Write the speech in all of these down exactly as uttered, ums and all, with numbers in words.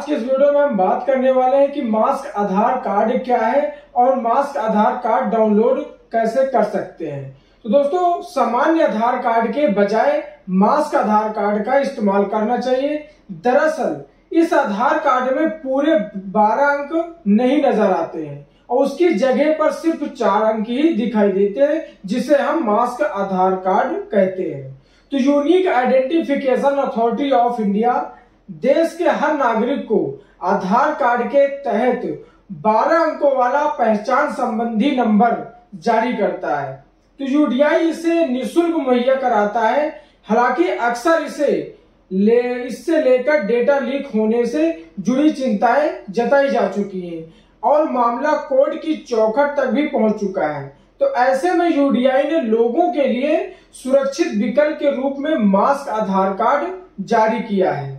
आज के इस वीडियो में हम बात करने वाले हैं कि मास्क आधार कार्ड क्या है और मास्क आधार कार्ड डाउनलोड कैसे कर सकते हैं। तो दोस्तों, सामान्य आधार कार्ड के बजाय मास्क आधार कार्ड का इस्तेमाल करना चाहिए। दरअसल इस आधार कार्ड में पूरे बारह अंक नहीं नजर आते हैं और उसकी जगह पर सिर्फ चार अंक ही दिखाई देते हैं, जिसे हम मास्क आधार कार्ड कहते हैं। तो unique identification authority of India देश के हर नागरिक को आधार कार्ड के तहत बारह अंकों वाला पहचान संबंधी नंबर जारी करता है। तो यूडीआई इसे निःशुल्क मुहैया कराता है। हालांकि अक्सर इसे ले इससे लेकर डेटा लीक होने से जुड़ी चिंताएं जताई जा चुकी हैं और मामला कोर्ट की चौखट तक भी पहुंच चुका है। तो ऐसे में यूडीआई ने लोगों के लिए सुरक्षित विकल्प के रूप में मास्क आधार कार्ड जारी किया है।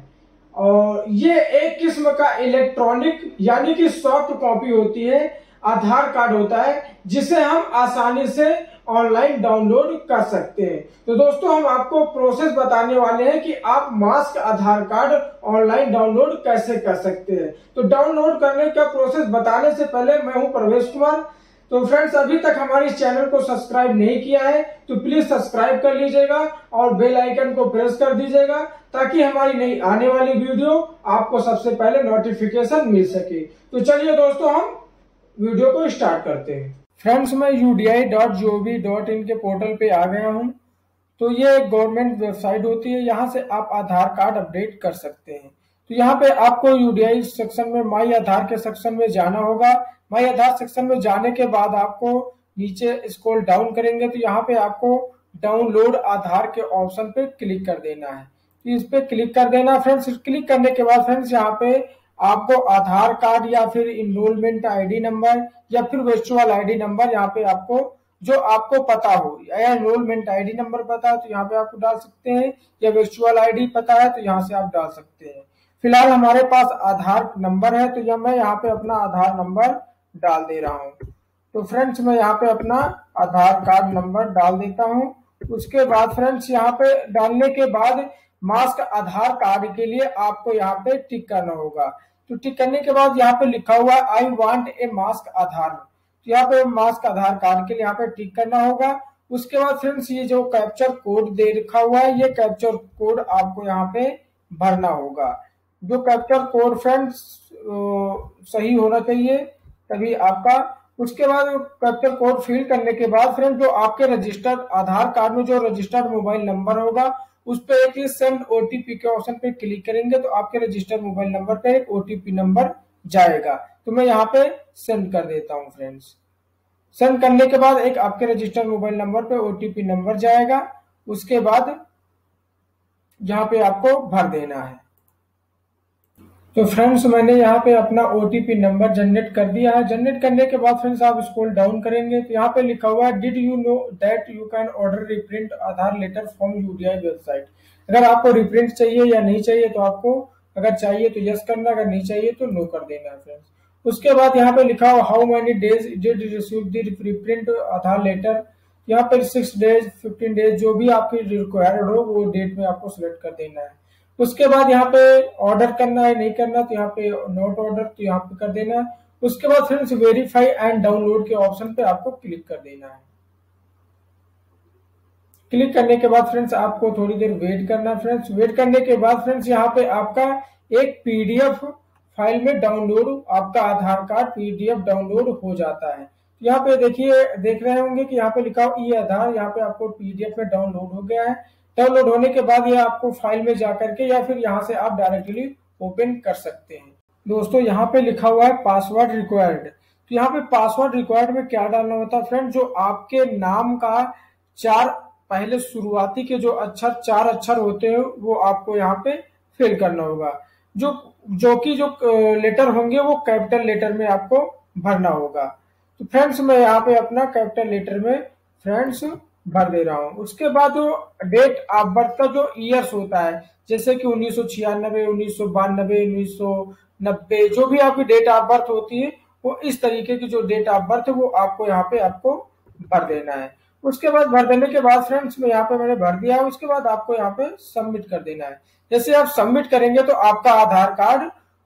और ये एक किस्म का इलेक्ट्रॉनिक यानी कि सॉफ्ट कॉपी होती है, आधार कार्ड होता है जिसे हम आसानी से ऑनलाइन डाउनलोड कर सकते हैं। तो दोस्तों, हम आपको प्रोसेस बताने वाले हैं कि आप mask Aadhaar card online download कैसे कर सकते हैं। तो डाउनलोड करने का प्रोसेस बताने से पहले मैं हूं प्रवेश कुमार। तो फ्रेंड्स, अभी तक हमारे इस चैनल को सब्सक्राइब नहीं किया है तो प्लीज सब्सक्राइब कर लीजिएगा और बेल आइकन को प्रेस कर दीजिएगा ताकि हमारी नई आने वाली वीडियो आपको सबसे पहले नोटिफिकेशन मिल सके। तो चलिए दोस्तों, हम वीडियो को स्टार्ट करते हैं। फ्रेंड्स, मैं U D I dot G O V dot in के पोर्टल पे आ गया हूँ। तो ये एक गवर्नमेंट वेबसाइट होती है, यहाँ से आप आधार कार्ड अपडेट कर सकते हैं। तो यहाँ पे आपको यूडीआई सेक्शन में माई आधार के सेक्शन में जाना होगा। माई आधार सेक्शन में जाने के बाद आपको नीचे स्क्रॉल डाउन करेंगे तो यहाँ पे आपको डाउनलोड आधार के ऑप्शन पे क्लिक कर देना है। तो इस पे क्लिक कर देना फ्रेंड्स। क्लिक करने के बाद फ्रेंड्स यहाँ पे आपको आधार कार्ड या फिर इनरोलमेंट आईडी नंबर या फिर वर्चुअल आईडी नंबर, यहाँ पे आपको जो आपको पता हो, या एनरोलमेंट आईडी नंबर पता है तो यहाँ पे आपको डाल सकते हैं, या वर्चुअल आईडी पता है तो यहाँ से आप डाल सकते हैं। फिलहाल हमारे पास आधार नंबर है तो यह मैं यहाँ पे अपना आधार नंबर डाल दे रहा हूँ। तो फ्रेंड्स, मैं यहाँ पे अपना आधार कार्ड नंबर डाल देता हूँ। उसके बाद फ्रेंड्स, यहाँ पे डालने के बाद मास्क आधार कार्ड के लिए आपको यहाँ पे टिक करना होगा। तो टिक करने के बाद यहाँ पे लिखा हुआ है आई वांट ए मास्क आधार, तो यहाँ पे मास्क आधार कार्ड के लिए यहाँ पे टिक करना होगा। उसके बाद फ्रेंड्स, ये जो कैप्चर कोड दे रखा हुआ है, ये कैप्चर कोड आपको यहाँ पे भरना होगा। जो कैप्चर कोड फ्रेंड्स सही होना चाहिए तभी आपका। उसके बाद कैप्चर कोड फिल करने के बाद फ्रेंड, जो आपके रजिस्टर्ड आधार कार्ड में जो रजिस्टर्ड मोबाइल नंबर होगा उस पे एक सेंड ओटीपी के ऑप्शन पे क्लिक करेंगे तो आपके रजिस्टर्ड मोबाइल नंबर पे एक ओटीपी नंबर जाएगा। तो मैं यहाँ पे सेंड कर देता हूँ फ्रेंड्स। सेंड करने के बाद एक आपके रजिस्टर्ड मोबाइल नंबर पे ओटीपी नंबर जाएगा। उसके बाद यहाँ पे आपको भर देना है। तो फ्रेंड्स, मैंने यहाँ पे अपना ओटीपी नंबर जनरेट कर दिया है। जनरेट करने के बाद फ्रेंड्स, आप स्क्रॉल डाउन करेंगे तो यहाँ पे लिखा हुआ है did you know that you can order reprint Aadhaar letter from UIDAI website. अगर आपको रिप्रिंट चाहिए या नहीं चाहिए तो आपको अगर चाहिए तो यस करना, अगर नहीं चाहिए तो नो कर देना है फ्रेंड्स। उसके बाद यहाँ पे लिखा हुआ how many days did receive the reprint Aadhaar letter. यहाँ पे सिक्स डेज फिफ्टीन डेज जो भी आपकी रिक्वायर्ड हो वो डेट में आपको सिलेक्ट कर देना है। उसके बाद यहाँ पे ऑर्डर करना है नहीं करना तो यहाँ पे नोट ऑर्डर तो यहाँ पे कर देना है। उसके बाद फ्रेंड्स, वेरीफाई एंड डाउनलोड के ऑप्शन पे आपको क्लिक कर देना है। क्लिक करने के बाद फ्रेंड्स, आपको थोड़ी देर वेट करना है फ्रेंड्स। वेट करने के बाद फ्रेंड्स, यहाँ पे आपका एक पीडीएफ फाइल में डाउनलोड आपका आधार कार्ड पीडीएफ डाउनलोड हो जाता है। यहाँ पे देखिए देख रहे होंगे कि यहाँ पे लिखा हो ई आधार, यहाँ पे आपको पीडीएफ में डाउनलोड हो गया है। डाउनलोड होने के बाद ये आपको फाइल में जाकर के या फिर यहाँ से आप डायरेक्टली ओपन कर सकते हैं। दोस्तों, यहाँ पे लिखा हुआ है पासवर्ड रिक्वायर्ड। तो यहाँ पे पासवर्ड रिक्वायर्ड में क्या डालना होता है फ्रेंड, जो आपके नाम का चार पहले शुरुआती के जो अक्षर चार अक्षर होते हैं वो आपको यहाँ पे फिल करना होगा। जो जो कि जो लेटर होंगे वो कैपिटल लेटर में आपको भरना होगा। तो फ्रेंड्स, मैं यहाँ पे अपना कैपिटल लेटर में फ्रेंड्स भर दे रहा हूँ। उसके बाद जो डेट ऑफ बर्थ का जो ईयर्स होता है, जैसे कि उन्नीस सौ छियानबे उन्नीस सौ बानबे उन्नीस सौ नब्बे जो भी आपकी डेट ऑफ बर्थ होती है वो इस तरीके की जो डेट ऑफ बर्थ है वो आपको यहाँ पे आपको भर देना है। उसके बाद भर देने के बाद फ्रेंड्स, में यहाँ पे मैंने भर दिया है। उसके बाद आपको यहाँ पे सबमिट कर देना है। जैसे आप सबमिट करेंगे तो आपका आधार कार्ड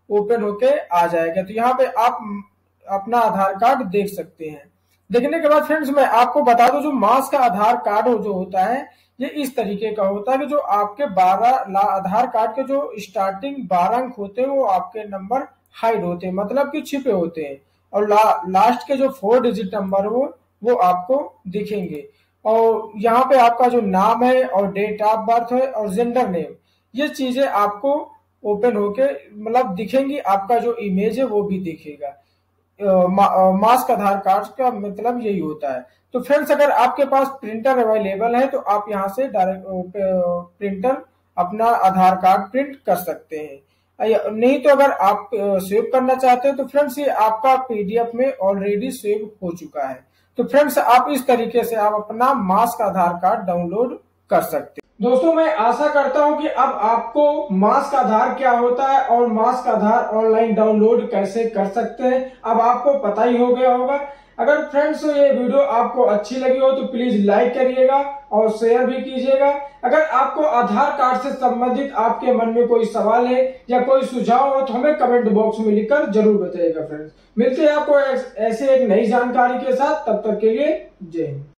ओपन होके आ जाएगा। तो यहाँ पे आप अपना आधार कार्ड देख सकते हैं। देखने के बाद फ्रेंड्स मैं आपको बता दूं, जो मास का आधार कार्ड जो होता है ये इस तरीके का होता है कि जो आपके बारह आधार कार्ड के जो स्टार्टिंग बारह अंक होते हैं वो आपके नंबर हाइड होते हैं, मतलब कि छिपे होते हैं, और ला, लास्ट के जो फोर डिजिट नंबर वो वो आपको दिखेंगे। और यहाँ पे आपका जो नाम है और डेट ऑफ बर्थ है और जेंडर नेम, ये चीजें आपको ओपन होके मतलब दिखेंगी। आपका जो इमेज है वो भी दिखेगा। मा, मास्क आधार कार्ड का मतलब यही होता है। तो फ्रेंड्स अगर आपके पास प्रिंटर अवेलेबल है तो आप यहाँ से डायरेक्ट प्रिंटर अपना आधार कार्ड प्रिंट कर सकते हैं। नहीं तो अगर आप सेव करना चाहते हैं तो फ्रेंड्स ये आपका पीडीएफ में ऑलरेडी सेव हो चुका है। तो फ्रेंड्स आप इस तरीके से आप अपना मास्क आधार कार्ड डाउनलोड कर सकते हैं। दोस्तों मैं आशा करता हूं कि अब आपको मास्क आधार क्या होता है और मास्क आधार ऑनलाइन डाउनलोड कैसे कर सकते हैं अब आपको पता ही हो गया होगा। अगर फ्रेंड्स ये वीडियो आपको अच्छी लगी हो तो प्लीज लाइक करिएगा और शेयर भी कीजिएगा। अगर आपको आधार कार्ड से संबंधित आपके मन में कोई सवाल है या कोई सुझाव हो तो हमें कमेंट बॉक्स में लिखकर जरूर बताइएगा। फ्रेंड्स मिलते हैं आपको ऐसे एक नई जानकारी के साथ, तब तक के लिए जय हिंद।